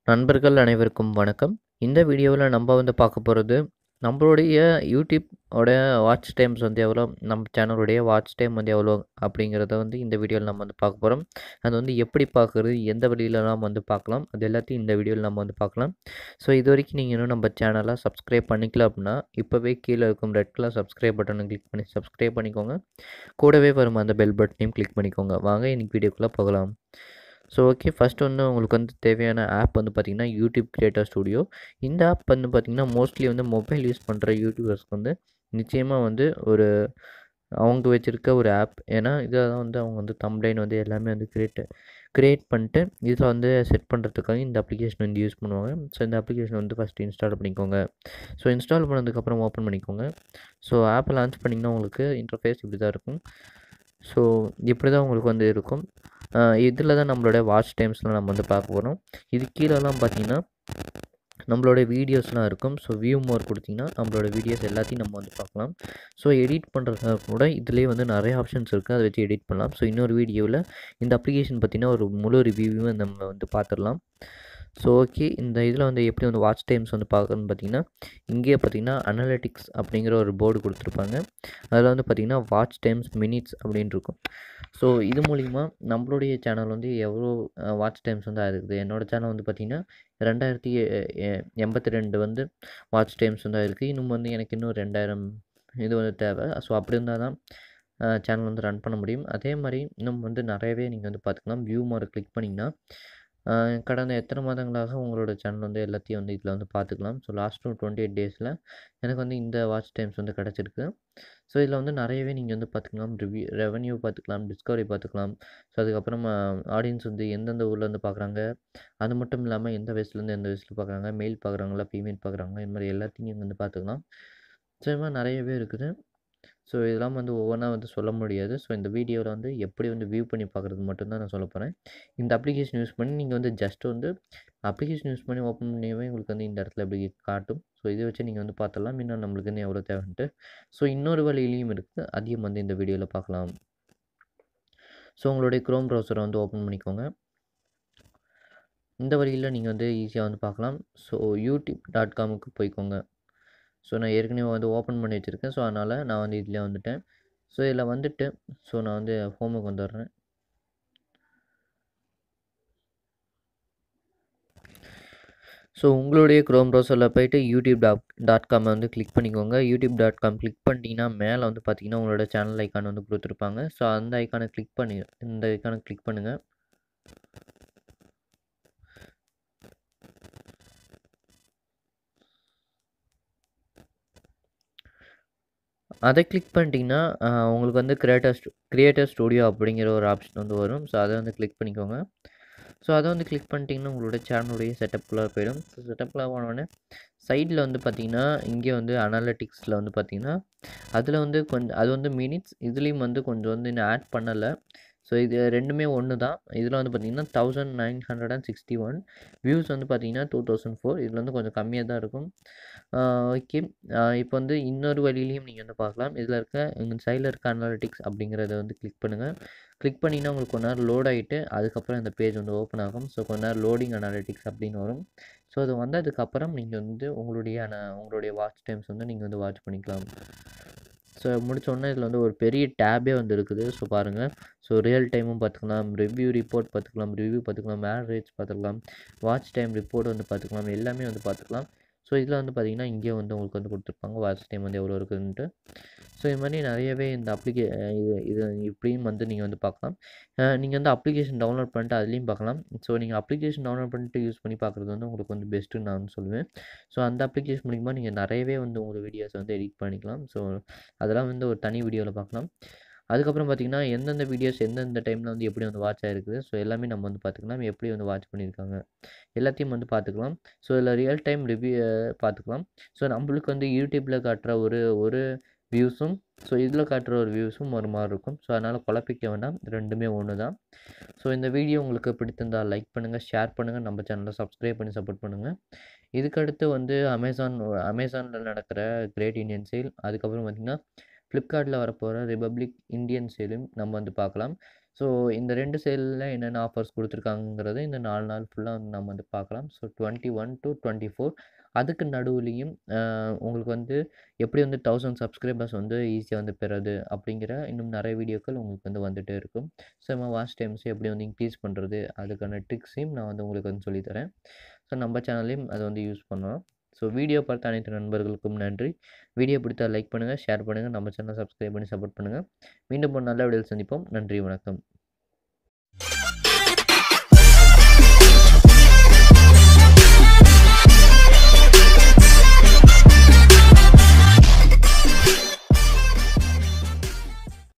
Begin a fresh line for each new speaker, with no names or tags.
நண்பர்கள் அனைவருக்கும் வணக்கம். இந்த வீடியோவில் நம்ம பார்க்க போகிறது நம்மளுடைய யூடியூப் ஓட வாட்ச் டைம்ஸ் எவ்வளோ, நம்ம சேனலுடைய வாட்ச் டைம் எவ்வளோ அப்படிங்கிறத இந்த வீடியோவில் நம்ம பார்க்க போகிறோம். அது எப்படி பார்க்குறது, எந்த வழியிலலாம் பார்க்கலாம், அது எல்லாத்தையும் இந்த வீடியோவில் நம்ம பார்க்கலாம். ஸோ இது வரைக்கும் நீங்கள் இன்னும் நம்ம சேனலை சப்ஸ்கிரைப் பண்ணிக்கல அப்படின்னா இப்போவே கீழே இருக்கும் ரெட் கலர் சப்ஸ்கிரைப் பட்டனை கிளிக் பண்ணி சப்ஸ்கிரைப் பண்ணிக்கோங்க. கூடவே வரும் அந்த பெல் பட்டனையும் கிளிக் பண்ணிக்கோங்க. வாங்க இன்னைக்கு வீடியோக்குள்ளே போகலாம். ஸோ ஓகே, ஃபஸ்ட்டு உங்களுக்கு தேவையான ஆப் பார்த்திங்கன்னா யூடியூப் கிரியேட்டர் ஸ்டுடியோ. இந்த ஆப் பார்த்திங்கன்னா மோஸ்ட்லி மொபைல் யூஸ் பண்ணுற யூடியூபர்ஸ்க்கு நிச்சயமாக ஒரு அவங்க வச்சுருக்க ஒரு ஆப். ஏன்னா இதை தான் அவங்க தம்ப்லைன் எல்லாமே கிரியேட் பண்ணிட்டு இதில் செட் பண்ணுறதுக்காக இந்த அப்ளிகேஷன் யூஸ் பண்ணுவாங்க. ஸோ இந்த அப்ளிகேஷன் ஃபஸ்ட்டு இன்ஸ்டால் பண்ணிக்கோங்க. ஸோ இன்ஸ்டால் பண்ணதுக்கப்புறம் ஓப்பன் பண்ணிக்கோங்க. ஸோ ஆப்பை லான்ச் பண்ணிங்கன்னா உங்களுக்கு இன்டர்ஃபேஸ் இப்படி தான் இருக்கும். ஸோ இப்படி தான் உங்களுக்கு இருக்கும். இதில் தான் நம்மளோட வாட்ச் டைம்ஸ்லாம் நம்ம பார்க்க போகிறோம். இது கீழெல்லாம் பார்த்திங்கன்னா நம்மளோட வீடியோஸ்லாம் இருக்கும். ஸோ வியூ மோர் கொடுத்திங்கன்னா நம்மளோட வீடியோஸ் எல்லாத்தையும் நம்ம பார்க்கலாம். ஸோ எடிட் பண்ணுறதுக்காக கூட இதிலே நிறைய ஆப்ஷன்ஸ் இருக்குது, அதை வச்சு எடிட் பண்ணலாம். ஸோ இன்னொரு வீடியோவில் இந்த அப்ளிகேஷன் பார்த்திங்கன்னா ஒரு முழு ரிவ்யூவும் நம்ம பார்த்துடலாம். ஸோ ஓகே, இந்த இதில் எப்படி வாட்ச் டைம்ஸ் பார்க்கணுன்னு பார்த்திங்கன்னா இங்கேயே பார்த்திங்கன்னா அனலிட்டிக்ஸ் அப்படிங்கிற ஒரு போர்டு கொடுத்துருப்பாங்க. அதில் பார்த்திங்கன்னா வாட்ச் டைம்ஸ் மினிட்ஸ் அப்படின்னு இருக்கும். ஸோ இது மூலிமா நம்மளுடைய சேனல் எவ்வளோ வாட்ச் டைம்ஸ் ஆயிருக்குது. என்னோடய சேனல் பார்த்திங்கன்னா 2082 வாட்ச் டைம்ஸ் ஆயிருக்கு. இன்னும் எனக்கு இன்னும் 2000 இது தேவை. ஸோ அப்படி இருந்தால் தான் சேனல் ரன் பண்ண முடியும். அதே மாதிரி இன்னும் நிறையவே நீங்கள் பார்த்துக்கலாம். வியூ மோரை கிளிக் பண்ணிங்கன்னா கடந்த எத்தனை மாதங்களாக உங்களோட சேனல் எல்லாத்தையும் இதில் பார்த்துக்கலாம். ஸோ லாஸ்ட் 28 டேஸில் எனக்கு இந்த வாட்ச் டைம்ஸ் கிடச்சிருக்கு. ஸோ இதில் நிறையவே நீங்கள் பார்த்துக்கலாம். ரெவன்யூ பார்த்துக்கலாம், டிஸ்கவரி பார்த்துக்கலாம். ஸோ அதுக்கப்புறம் ஆடியன்ஸ் எந்தெந்த ஊர்லேருந்து பார்க்குறாங்க, அது மட்டும் இல்லாமல் எந்த வயசுலேருந்து எந்த வயசில் பார்க்குறாங்க, மெயில் பார்க்குறாங்களா, ஃபீமேல் பார்க்குறாங்க, இது மாதிரி எல்லாத்தையும் நீங்கள் பார்த்துக்கலாம். ஸோ இது மாதிரி நிறையவே இருக்குது. ஸோ இதெல்லாம் ஒவ்வொன்றா சொல்ல முடியாது. ஸோ இந்த வீடியோவில் எப்படி வியூ பண்ணி பார்க்குறது மட்டும்தான் நான் சொல்ல போகிறேன். இந்த அப்ளிகேஷன் யூஸ் பண்ணி நீங்கள் ஜஸ்ட் அப்ளிகேஷன் யூஸ் பண்ணி ஓப்பன் பண்ணியவே உங்களுக்கு இந்த இடத்துல எப்படி காட்டும். ஸோ இதை வச்சு நீங்கள் பார்த்துடலாம் இன்னும் நம்மளுக்கு எவ்வளோ தேவைன்ட்டு. ஸோ இன்னொரு வழியிலையும் இருக்குது, அதையும் இந்த வீடியோவில் பார்க்கலாம். ஸோ உங்களுடைய க்ரோம் ப்ரௌசரை ஓப்பன் பண்ணிக்கோங்க. இந்த வழியில் நீங்கள் ஈஸியாக பார்க்கலாம். ஸோ youtube.com போய்க்கோங்க. ஸோ நான் ஏற்கனவே ஓப்பன் பண்ணி வச்சுருக்கேன். ஸோ அதனால் நான் இதில் வந்துட்டேன். ஸோ இதில் வந்துட்டு ஸோ நான் ஹோமுக்கு வந்துடுறேன். ஸோ உங்களுடைய க்ரோம் ப்ரௌசரில் போய்ட்டு youtube.com கிளிக் பண்ணிக்கோங்க. youtube.com கிளிக் பண்ணிட்டீங்கன்னா மேலே பார்த்தீங்கன்னா உங்களோட சேனல் ஐக்கான் கொடுத்துருப்பாங்க. ஸோ அந்த ஐக்கானை கிளிக் பண்ணி இந்த ஐக்கானை கிளிக் பண்ணுங்கள். அதை கிளிக் பண்ணிட்டீங்கன்னா உங்களுக்கு கிரியேட்டர் ஸ்டுடியோ அப்படிங்கிற ஒரு ஆப்ஷன் வரும். ஸோ அதை கிளிக் பண்ணிக்கோங்க. ஸோ அதை கிளிக் பண்ணிட்டீங்கன்னா உங்களோட சேனலுடைய செட்டப்குள்ளே போயிடும். ஸோ செட்டப்குள்ளே போனோடனே சைடில் பார்த்தீங்கன்னா இங்கே அனாலிட்டிக்ஸில் பார்த்தீங்கன்னா அதில் கொஞ்சம் அது மினிட்ஸ், இதுலேயும் கொஞ்சம் இன்னும் ஆட் பண்ணலை. ஸோ இது ரெண்டுமே ஒன்று தான். இதில் பார்த்தீங்கன்னா 1961 வியூஸ் பார்த்தீங்கன்னா 2004. இதில் கொஞ்சம் கம்மியாக தான் இருக்கும். ஓகே, இப்போ இன்னொரு வழியிலையும் நீங்கள் பார்க்கலாம். இதில் இருக்க உங்கள் சைடில் இருக்க அனாலிட்டிக்ஸ் அப்படிங்கிறத கிளிக் பண்ணுங்கள். கிளிக் பண்ணிங்கன்னா உங்களுக்கு கொஞ்ச நேரம் லோட் ஆகிட்டு அதுக்கப்புறம் இந்த பேஜ் ஓப்பன் ஆகும். ஸோ கொஞ்ச நேரம் லோடிங் அனாலிட்டிக்ஸ் அப்படின்னு வரும். ஸோ அது வந்ததுக்கப்புறம் நீங்கள் உங்களுடைய வாட்ச் டைம்ஸ் நீங்கள் வாட்ச் பண்ணிக்கலாம். ஸோ முடித்தோடனே இதில் ஒரு பெரிய டேபே இருக்குது. ஸோ பாருங்கள். ஸோ ரியல் டைமும் பார்த்துக்கலாம், ரிவ்யூ ரிப்போர்ட் பார்த்துக்கலாம், ரிவ்யூ பார்த்துக்கலாம், ஆவரேஜ் பார்த்துக்கலாம், வாட்ச் டைம் ரிப்போர்ட் பார்த்துக்கலாம், எல்லாமே பார்த்துக்கலாம். ஸோ இதில் பார்த்தீங்கன்னா இங்கே உங்களுக்கு கொடுத்துருப்பாங்க வாட்ச் டைம் எவ்வளோ இருக்குதுன்ட்டு. ஸோ இது மாதிரி நிறையவே இந்த இது இப்படியும் நீங்கள் பார்க்கலாம். நீங்கள் அப்ளிகேஷன் டவுன்லோட் பண்ணிட்டு அதுலேயும் பார்க்கலாம். ஸோ நீங்கள் அப்ளிகேஷன் டவுன்லோட் பண்ணிட்டு யூஸ் பண்ணி பார்க்குறது உங்களுக்கு பெஸ்ட்டுன்னு நான் சொல்லுவேன். ஸோ அந்த அப்ளிகேஷன் மூலிமா நீங்கள் நிறையவே உங்கள் வீடியோஸை எடிட் பண்ணிக்கலாம். ஸோ அதெல்லாம் ஒரு தனி வீடியோவில் பார்க்கலாம். அதுக்கப்புறம் பார்த்திங்கன்னா எந்தெந்த வீடியோஸ் எந்தெந்த டைமில் எப்படி வாட்ச் ஆகிருக்குது, ஸோ எல்லாமே நம்ம பார்த்துக்கலாம். எப்படி வாட்ச் பண்ணியிருக்காங்க எல்லாத்தையும் பார்த்துக்கலாம். ஸோ இதில் ரியல் டைம் ரிவ்யூ பார்த்துக்கலாம். ஸோ நம்மளுக்கு யூடியூப்பில் காட்டுற ஒரு வியூஸும் ஸோ இதில் காட்டுற ஒரு வியூஸும் ஒரு மாதிரி இருக்கும். ஸோ அதனால் குழப்பிக்க வேண்டாம், ரெண்டுமே ஒன்று தான். ஸோ இந்த வீடியோ உங்களுக்கு பிடித்திருந்தால் லைக் பண்ணுங்கள், ஷேர் பண்ணுங்கள், நம்ம சேனலை சப்ஸ்கிரைப் பண்ணி சப்போர்ட் பண்ணுங்கள். இதுக்கடுத்து அமேசானில் நடக்கிற கிரேட் இண்டியன் சேல், அதுக்கப்புறம் பார்த்திங்கன்னா ஃப்ளிப்கார்ட்டில் வரப்போகிற ரிபப்ளிக் இந்தியன் சேலும் நம்ம பார்க்கலாம். ஸோ இந்த 2 சேல்ல என்னென்ன ஆஃபர்ஸ் குடுத்துருக்காங்கங்கிறத இந்த 4 நாள் ஃபுல்லா நம்ம வந்து பார்க்கலாம். ஸோ 21 to 24 அதுக்கு நடுவுலயும் உங்களுக்கு வந்து எப்படி வந்து 1000 சப்ஸ்கிரைபர்ஸ் வந்து ஈஸியா வந்து பெறது அப்படிங்கிற இன்னும் நெறைய வீடியோக்கள் உங்களுக்கு வந்து வந்துட்டே இருக்கும். ஸோ நம்ம வாட்ச் டைம்ஸ் எப்படி வந்து இன்க்ரீஸ் பண்றது, அதுக்கான ட்ரிக்ஸையும் நான் வந்து உங்களுக்கு வந்து சொல்லி தரேன். ஸோ நம்ம சேனல்லயும் அத வந்து யூஸ் பண்ணலாம். ஸோ வீடியோ பார்த்த அனைத்து நண்பர்களுக்கும் நன்றி. வீடியோ பிடித்தா லைக் பண்ணுங்க, ஷேர் பண்ணுங்க, நம்ம சேனலை சப்ஸ்கிரைப் பண்ணி சப்போர்ட் பண்ணுங்க. மீண்டும் ஒரு நல்ல வீடியோவில் சந்திப்போம். நன்றி, வணக்கம்.